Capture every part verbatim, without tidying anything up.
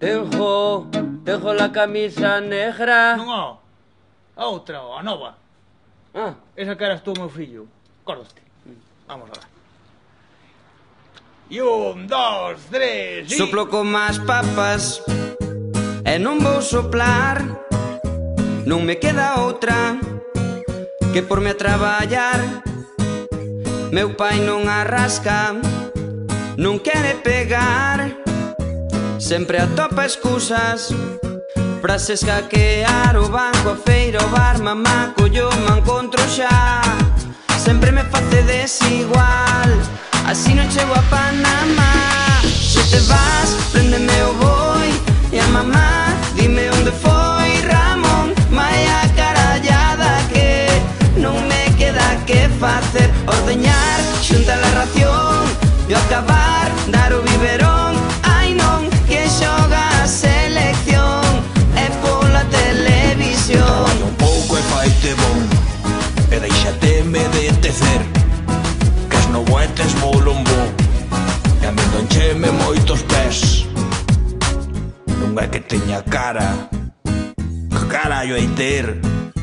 Tengo, tengo la camisa negra. Non, ó, a outra, ó, a nova. Ah, Esa que eras tú, meu fillo. Acordaste? Vamos a ver. E un, dos, tres, e... Soplo con más papas e non vou soplar. Non me queda outra que porme a traballar. Meu pai non arrasca, non quere pegar. Sempre atopa excusas para se escaquear. O banco, a feira, o bar, mamá, collo, me encontro xa. Sempre me face desigual, así non chego a Panamá. Se te vas, préndeme o boi. E a mamá, dime onde foi Ramón. Maia carallada que non me queda que facer. Ordeñar, xunta la ración e ao acabar, dar o biberón. Ai non, que xoga a selección e pola televisión. Traballa un pouco e faite bon e deixate medetecer, que as novuetes volan bo e a min doncheme moitos pés. Non é que teña cara, que carallo hai ter,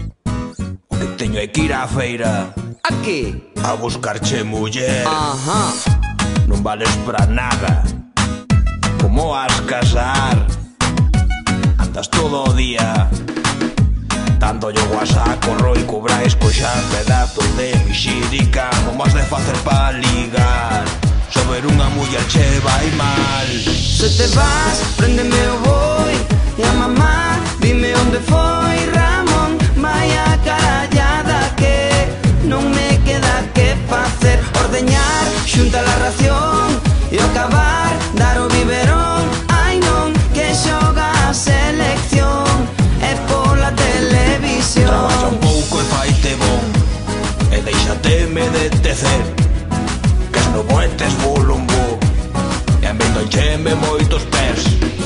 o que teño é que ir á feira A que? a buscarche muller. Ajá. Non vales pra nada, como has casar? Andas todo o día dando yo guasaco, roi, cobrais, coxar pedazos de mixirica. Como has de facer pa ligar? Sobre unha muller che vai mal. Se te vas, préndeme o boi. E a mamá, dime onde foi Ramón. Maia carallada que non me queda que facer. Ordeñar, xunta la ración e ao acabar, dar o biberón. Ai non, que xoga a selección e pola televisión. Traballa un pouco e faite bon e deixate medetecer, que as novuetes volan bo e a min doncheme moitos pés.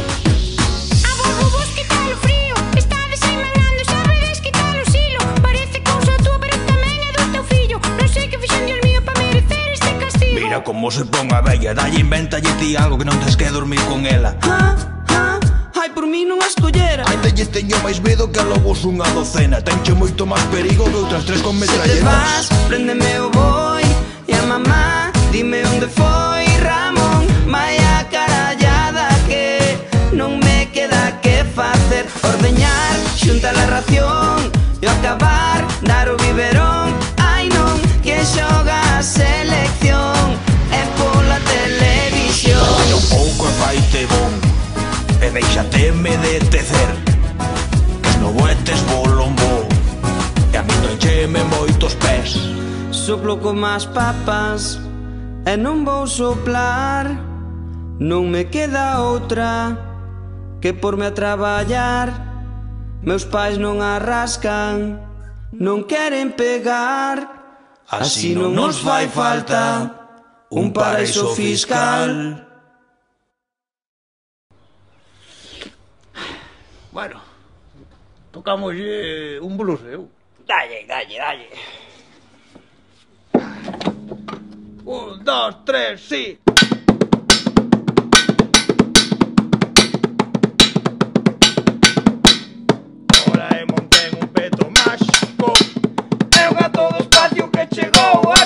Aborro vos quitar o frío, estades aí mangando, sabedes quitar o silo. Parece cousa túa, pero tamén é do teu fillo. Non sei que fixen, Dios mío, pa merecer este castigo. Mira como se pon a bella, dalle invéntalle ti algo que non tes que dormir con ela. Ah, ah, ai, por mí non a escollera. Ainda lle teño máis medo que a lobos unha docena. Tenche moito máis perigo que outras tres con Se te metralletas. vas, préndeme o boi. E a mamá, dime onde foi Ramón. Maia carallada que non me queda que facer. Ordeñar, xunta la ración e ao acabar, dar o biberón. Ai non, que xoga a selección e pola televisión. Traballa un pouco e faite bon e deixate medetecer, que as novuetes volan bo e a min doncheme moitos pés. Soplo con más papas e non vou soplar. Non me queda outra que porme a traballar. Meus pais non arrascan, non queren pegar. Así non nos fai falta un paraíso fiscal. Bueno, tocamos eh, un blues, eu. dalle, dalle, dalle. Un, dos, tres, sí. Ahora e montén un peto máxico. É un gato do espacio que chegou